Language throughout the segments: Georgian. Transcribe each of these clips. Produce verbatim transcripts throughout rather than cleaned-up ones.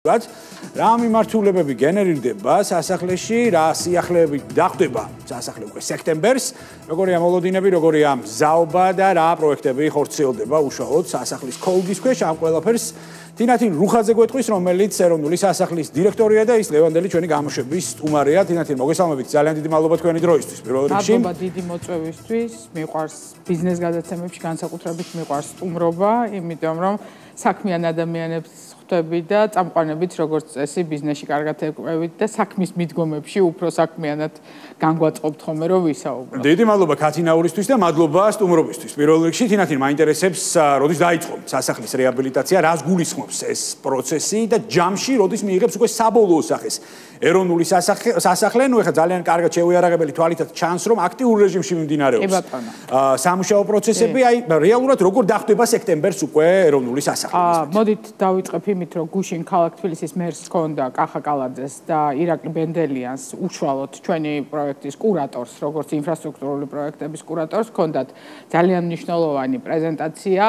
რა მიმართულებები გენერირდება სასახლეში, რა სიახლეები დახვდება სასახლე უკვე სექტემბერს, როგორია მოლოდინები, როგორია მზაობა და რა პროექტები ხორციელდება უშუალოდ სასახლის ქოლგის ქვეშ ამ ყველაფერს თინათინ რუხაძე გვეტყვის, რომელიც ეროვნული სასახლის დირექტორია და ის დღევანდელი ჩვენი გამოშვების სტუმარია. თინათინ მოგესალმებით, ძალიან დიდი მადლობა თქვენი დროისთვის. პირველ რიგში მადლობა დიდი მოწვევისთვის, მიყვარს ბიზნეს გადაცემებში განსაკუთრებით მიყვარს სტუმრობა, იმიტომ რომ საქმიან ადამიანებს ხვდები და წამყვანებით როგორც წესი ბიზნესში კარგად ეკვლევით და საქმის მიდგომებში უფრო საქმიანად განგვაწყობთ ხოლმე რომ ვისაუბროთ. დიდი მადლობა ქათინაურისთვის და მადლობა სტუმრობისთვის. პირველ რიგში თინათინ მაინტერესებს, როდის დაიწყო სასახლის რეაბილიტაცია, რას გულისხმობს ეს პროცესი და ჯამში როდის მიიღებს უკვე საბოლოო სახეს ეროვნული სასახლე, ნუ ეხლა ძალიან კარგად შევიარაღებელი თვალითაც ჩანს, რომ აქტიურ რეჟიმში მიმდინარეობს. კი ბატონო. სამუშაო პროცესები, აი რეალურად როგორ დახვდება სექტემბერს უკვე ეროვნული სასახლე. აა მოდით დავიწყებ იმით, რომ გუშინ ქალაქ თბილისის მერს ჰქონდა კახა კალაძეს და ირაკლი ბენდელიანს უშუალოდ ჩვენი პროექტის კურატორს, როგორც ინფრასტრუქტურული პროექტების კურატორს ჰქონდათ ძალიან მნიშვნელოვანი პრეზენტაცია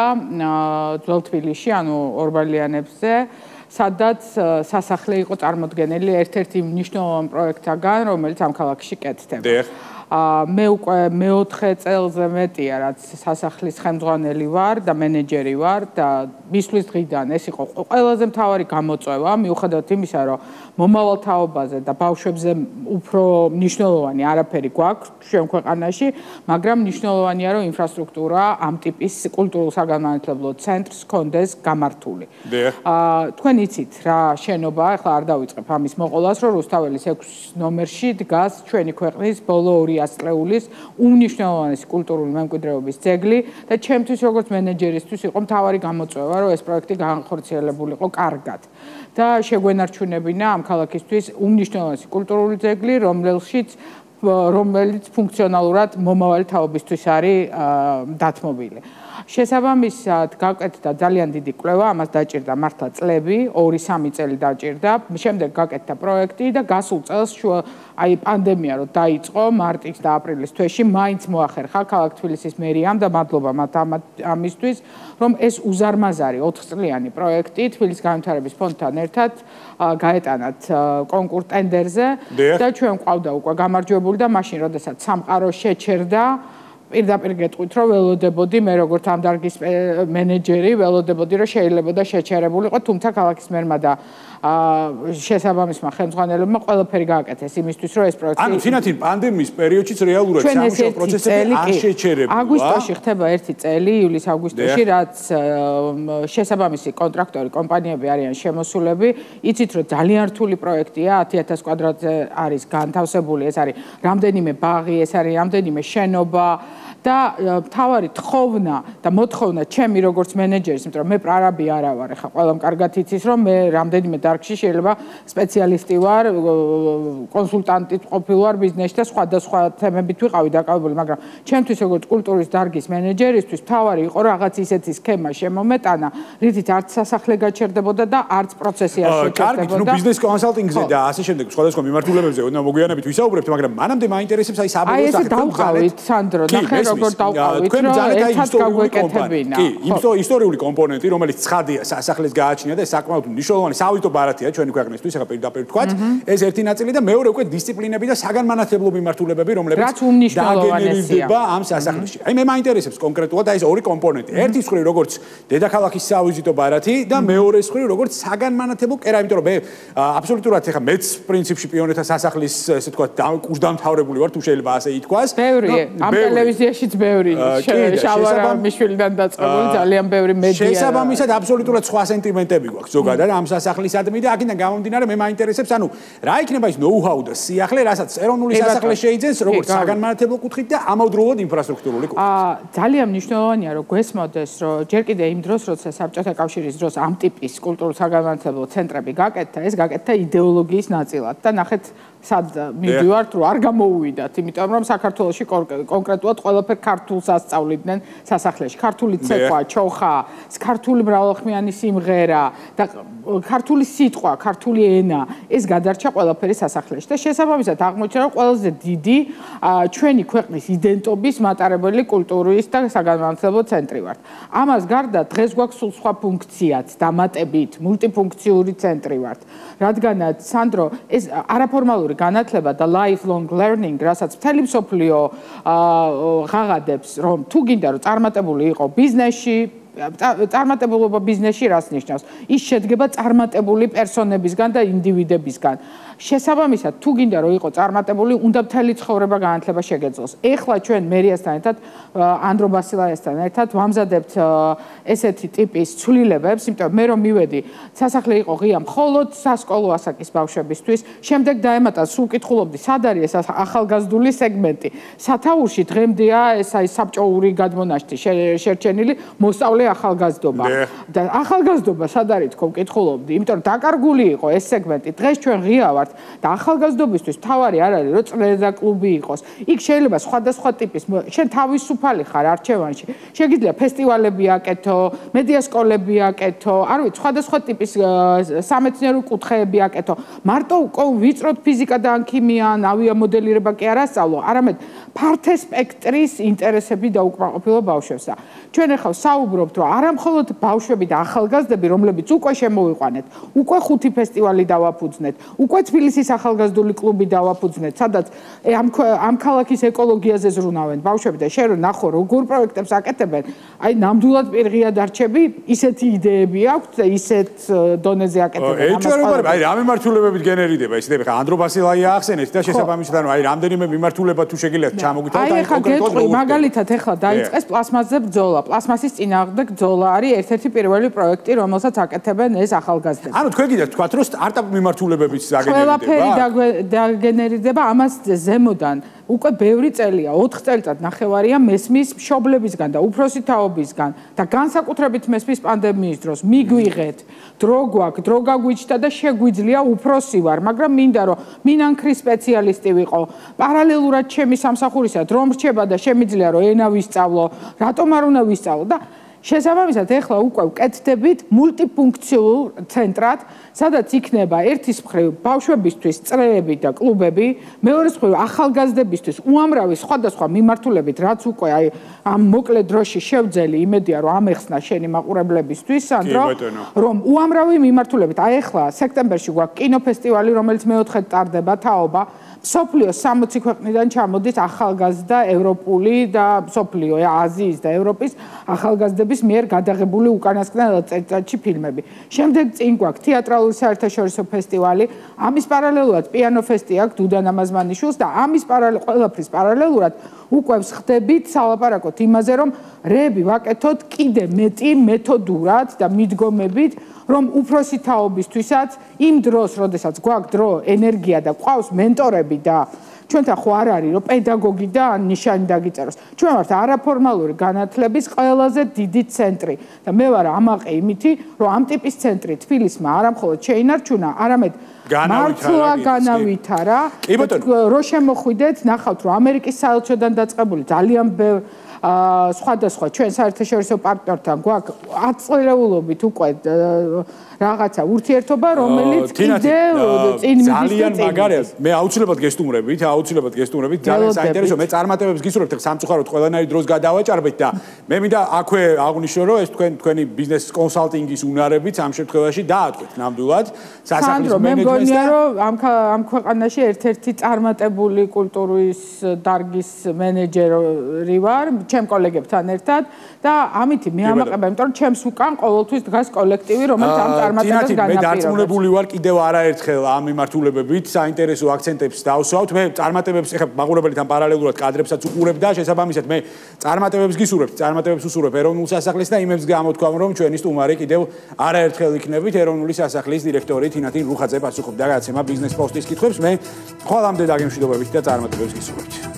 ძველ თბილისში, ანუ ორბელიანებზე, სადაც სასახლე იყო წარმოდგენილი ერთ-ერთი მნიშვნელოვანი პროექტთაგან, რომელიც ამ ქალაქში კეთდება. მე უკვე მეოთხე წელზე მეტია, რაც სასახლის ხელმძღვანელი ვარ და მენეჯერი ვარ და მისვლის დღიდან ეს იყო ყველაზე მთავარი გამოწვევა, მიუხედავად იმისა, რომ მომავალ თაობაზე და ბავშვებზე უფრო მნიშვნელოვანი არაფერი გვაქვს ჩვენ ქვეყანაში, მაგრამ მნიშვნელოვანია, რომ ინფრასტრუქტურა ამ ტიპის კულტურულ საგანმანათლებლო ცენტრს ჰქონდეს გამართული. თქვენ იცით რა შენობა, ახლა არ დავიწყებ ამის მოყოლას, რომ რუსთაველის ექვს ნომერში დგას ჩვენი ქვეყნის ბოლო ორი ასწლეულის უმნიშვნელოვანესი კულტურული მემკვიდრეობის ძეგლი და ჩემთვის როგორც მენეჯერისთვის იყო მთავარი გამოწვევა, რომ ეს პროექტი განხორციელებულიყო კარგად. და შეგვენარჩუნებინა ამ ქალაქისთვის უმნიშვნელოვანესი კულტურული ძეგლი, რომელშიც რომელიც ფუნქციონალურად მომავალი თაობისთვის არის დათმობილი. შესაბამისად გაკეთდა ძალიან დიდი კვლევა, ამას დაჭირდა მართლა წლები, ორი სამი წელი დაჭირდა. შემდეგ გაკეთდა პროექტი და გასულ წელს აი პანდემია რო დაიწყო მარტის და აპრილის თვეში, მაინც მოახერხა ქალაქ თბილისის მერიამ და მადლობა მათ ამისთვის, რომ ეს უზარმაზარი ოთხწლიანი პროექტი თბილისის განვითარების ფონდთან ერთად გაეტანათ კონკურს ტენდერზე და ჩვენ ყავდა უკვე გამარჯვებული და მაშინ როდესაც სამყარო შეჩერდა პირდაპირ გეტყვით, რომ ველოდებოდი მე როგორც ამ დარგის მენეჯერი, ველოდებოდი, რომ შეიძლება და შეჩერებულიყო, თუმცა ქალაქის მერმა და შესაბამისმა ხელმძღვანელებმა ყველაფერი გააკეთეს იმისთვის, რომ ეს პროექტი ანუ თინათინ პანდემიის პერიოდშიც რეალურად სამუშაო პროცესები არ შეჩერებულა. აგვისტოში ხდება ერთი წელი, iyulis-აგვისტოში, რაც შესაბამისი კონტრაქტორი კომპანიები არიან შემოსულები. იცით, რომ ძალიან რთული პროექტია, ათი ათას კვადრატზე არის განთავსებული, ეს არის რამდენიმე ბაღი, ეს არის რამდენიმე შენობა და მთავარი თხოვნა და მოთხოვნა ჩემი როგორც მენეჯერის, იმიტომ რომ მე პრარაბი არა ვარ, ეხლა ყველამ კარგად იცის, რომ მე რამდენიმე დარგში შეიძლება სპეციალისტი ვარ, კონსულტანტი ყოფილ ვარ ბიზნესში და სხვადასხვა თემებით ვიყავი დაკავებული, მაგრამ ჩემთვის როგორც კულტურის დარგის მენეჯერისთვის მთავარი იყო რაღაც ისეთი სქემა შემომეტანა, რითიც არც სასახლე გაჩერდებოდა და არც პროცესი არ შეჩერდებოდა. კარგით, ნუ ბიზნეს კონსალტინგზე და ასე შემდეგ სხვადასხვა მიმართულებებზე უნდა მოგვიანებით ვისაუბრებთ, მაგრამ მანამდე მაინტერესებს აი საბოლოო სახე. აი ესე დავყავით, სანდრო, ნახე როგორ დავყავით, რომ ერთად გაგვეკეთებინა. კი, ისტორიული კომპონენტი, რომელიც ცხადია სასახლეს გააჩნია და ეს საკმაოდ მნიშვნელოვანი საავტო ბარათია ჩვენი ქვეყნისთვის, ახლა პირდაპირ ვთქვათ, ეს ერთი ნაწილი და მეორე უკვე დისციპლინები და საგანმანათლებლო მიმართულებები, რომლებიც დაგენერირდება ამ სასახლეში. აი მე მაინტერესებს კონკრეტულად აი ეს ორი კომპონენტი. ერთი მხრივ როგორც დედაქალაქის სავიზიტო ბარათი და მეორე მხრივ როგორც საგანმანათლებლო კერა, იმიტომ რომ მე აბსოლუტურად ახლა მეც პრინციპში პიონერთა სასახლის ესე ვთქვათ კურსდამთავრებული ვარ, თუ შეიძლება ასე ითქვას. ბევრი ამ ტელევიზიაშიც ბევრი შავარა მიშვილიდან დაწყებული ძალიან ბევრი მედია. შესაბამისად აბსოლუტურად სხვა სენტიმენტები გვაქვს ზოგადად ამ სასახლისადმი და აქედან გამომდინარე მე მაინტერესებს, ანუ რა იქნება ის ნოუ-ჰაუ და სიახლე, რასაც ეროვნული სასახლე შეიძენს, როგორც საგანმანათლებლო კუთხით და ამავდროულად ინფრასტრუქტურული კუთხით. ძალიან მნიშვნელოვანია რომ გვესმოდეს, რომ ჯერ კიდე იმ დროს, როცა საბჭოთა კავშირის დროს ამ ტიპის კულტურულ საგანმანათლებლო ცენტრები გაკეთდა, ეს გაკეთდა იდეოლოგიის ნაწილად და ნახეთ სად მიდივართ, რომ არ გამოუვიდათ, იმიტომ რომ საქართველოში კონკრეტულად ყველაფერი ქართულს ასწავლიდნენ სასახლეში. ქართული ცეკვა, ჩოხა, ქართული მრავალხმიანი სიმღერა და ქართული სიტყვა, ქართული ენა, ეს გადარჩა ყველაფერი სასახლეში. და შესაბამისად აღმოჩნდა, რომ ყველაზე დიდი ჩვენი ქვეყნის იდენტობის მატარებელი კულტურის და საგანმანათლებლო ცენტრი ვართ. ამას გარდა დღეს გვაქვს სულ სხვა ფუნქციაც, დამატებით, მულტიფუნქციური ცენტრი ვართ. რადგანაც სანდრო ეს არაფორმალური განათლება და lifelong learning, რასაც მთელი მსოფლიო ღაღადებს, რომ თუ გინდა რომ წარმატებული იყო ბიზნესში, წარმატებულობა ბიზნესში რას ნიშნავს? ის შედგება წარმატებული პერსონებისგან და ინდივიდებისგან. შესაბამისად, თუ გინდა რომ იყო წარმატებული, უნდა მთელი ცხოვრება განათლება შეგეძლოს. ეხლა ჩვენ მერიასთან ერთად, ანდრო ბასილაიასთან ერთად ვამზადებთ ესეთი ტიპის ცვლილებებს, იმიტომ მე რომ მივედი, სასახლე იყო ღია მხოლოდ სასკოლო ასაკის ბავშვებისთვის, შემდეგ დაემატა სულ კითხულობდი, სად არის ეს ახალგაზრდული სეგმენტი. სათაურში დღემდეა ეს აი საბჭოური გადმონაშთი შერჩენილი მოსწავლე ახალგაზრდობა. და ახალგაზრდობა სად არის თქო კითხულობდი, იმიტომ რომ დაკარგული იყო ეს სეგმენტი. დღეს ჩვენ ღია ვართ და ახალგაზრდობისთვის თავარი არ არის რომ წრედა კლუბი იყოს. იქ შეიძლება სხვადასხვა ტიპის, შენ თავისუფალი ხარ არჩევანში. შეგიძლია ფესტივალები აკეთო, მედია სკოლები აკეთო, არ ვიცი, სხვადასხვა ტიპის სამეცნიერო კუთხეები აკეთო. მარტო ვიწროთ ფიზიკა და ან ქიმია, ან ავიამოდელირება კი არ ასწავლო, არამედ ფართე სპექტრის ინტერესები დაუკმაყოფილო ბავშვებსა. ჩვენ ახლა საუბრობთ, რომ არა მხოლოდ ბავშვები და ახალგაზრდები, რომლებიც უკვე შემოვიყვანეთ, უკვე ხუთი ფესტივალი დავაფუძნეთ, უკვე თბილისის ახალგაზრდული კლუბი დავაფუძნეთ, სადაც ამ ამ ქალაქის ეკოლოგიაზე ზრუნავენ ბავშვები და შენ რომ ნახო როგორ პროექტებს აკეთებენ, აი ნამდვილად პირღია დარჩები, ისეთი იდეები აქვს და ისეთ დონეზე აკეთებენ ამას. ეჭვება, აი რა მიმართულებებით გენერირდება ეს იდეები, ხა ანდრო ბასილაია ახსენეთ და შესაბამისად აი რამდენიმე მიმართულება თუ შეგიძლიათ ჩამოგვითვალოთ აი კონკრეტულად მაგალითად ეხლა დაიწყეს პლასმასზე ბრძოლა, პლასმასის წინააღმდეგ ბრძოლა არის ერთ-ერთი პირველი პროექტი, რომელსაც აკეთებენ ეს ახალგაზრდები. ანუ თქვენ გინდათ თქვათ, რომ სტარტაპ მიმართულებებით დაგენერირდება? ყველაფერი დაგენერირდება ამას ზემოდან. უკვე ბევრი წელია, ოთხ წელიწად ნახევარია მესმის მშობლებისგან და უფროსი თაობისგან და განსაკუთრებით მესმის პანდემიის დროს მიგვიღეთ, დრო გვაქვს, დრო გაგვიჩნდა და შეგვიძლია უფროსი ვარ, მაგრამ მინდა რომ მინანქრის სპეციალისტი ვიყო. პარალელურად ჩემი სამსახურისა დრო მრჩება და შემიძლია რომ ენა ვისწავლო, რატომ არ უნდა ვისწავლო და შესაბამისად ეხლა უკვე ვკეთდებით მულტიფუნქციურ ცენტრად, სადაც იქნება ერთის მხრივ ბავშვებისთვის წრეები და კლუბები, მეორეს მხრივ ახალგაზრდებისთვის უამრავი სხვადასხვა მიმართულებით, რაც უკვე აი ამ მოკლე დროში შევძელი, იმედია რომ ამეხსნა შენი მაყურებლებისთვის, სანდრო, რომ უამრავი მიმართულებით, აი ეხლა სექტემბერში გვაქვს კინოფესტივალი, რომელიც მეოთხედ ტარდება, თაობა, მსოფლიოს სამოცი ქვეყნიდან ჩამოდის ახალგაზრდა ევროპული და მსოფლიო, აზიის და ევროპის ახალგაზრდების მიერ გადაღებული უკანასკნელ წელიწადში ფილმები. შემდეგ წინ გვაქვს თეატრალური საერთაშორისო ფესტივალი, ამის პარალელურად პიანო ფესტი აქვს დუდა ნამაზმანიშვილს და ამის პარალელურად ყველაფრის პარალელურად უკვე ვხდებით სალაპარაკოთ იმაზე, რომ რეები ვაკეთოთ კიდე მეტი მეთოდურად და მიდგომებით, რომ უფროსი თაობისთვისაც იმ დროს, როდესაც გვაქვს დრო, ენერგია და გვყავს მენტორები და ჩვენთან ხო არ არის რომ პედაგოგი და ნიშანი დაგიწეროს. ჩვენ ვართ არაფორმალური განათლების ყველაზე დიდი ცენტრი და მე ვარ ამაყი იმითი, რომ ამ ტიპის ცენტრი თბილისმა არა მხოლოდ შეინარჩუნა, არამედ მართლა განავითარა. რო შემოხვიდეთ, ნახავთ რომ ამერიკის საელჩოდან დაწყებული ძალიან ბევრი სხვადასხვა ჩვენ საერთაშორისო პარტნიორთან გვაქვს აწლეულობით უკვე რაღაცა ურთიერთობა, რომელიც კიდევ წინ მიდის ძალიან მაგარია. მე აუცილებლად გესტუმრებით, აუცილებლად გესტუმრებით, ძალიან საინტერესო. მე წარმატებებს გისურვებთ, სამწუხაროდ ყველანაირი დროს გადავაჭარბეთ და მე მინდა აქვე აღვნიშნო, რომ ეს თქვენ თქვენი ბიზნეს კონსალტინგის უნარებით ამ შემთხვევაში დაატყვეთ ნამდვილად სასახლის მენეჯმენტს და ამ ამ ქვეყანაში ერთ-ერთი წარმატებული კულტურის დარგის მენეჯერი ვარ, ჩემ კოლეგებთან ერთად და ამითი მე ამაყება, იმიტომ რომ ჩემს უკან ყოველთვის დგას კოლექტივი, რომელიც ამ წარმატებას განაპირობებს. მე დარწმუნებული ვარ კიდევ არაერთხელ ამ მიმართულებებით საინტერესო აქცენტებს დავსვავთ. მე წარმატებებს ეხლა მაყურებელთან პარალელურად კადრებსაც უყურებ და შესაბამისად მე წარმატებებს გისურვებთ, წარმატებებს უსურვებ ეროვნულ სასახლეს და იმებს გამოთქვამ, რომ ჩვენი სტუმარი კიდევ არაერთხელ იქნებით ეროვნული სასახლის დირექტორი თინათინ რუხაძე პასუხობდა გადაცემა ბიზნეს პოსტის კითხვებს. მე ხვალამდე დაგემშვიდობებით და წარმატებებს გისურვებთ.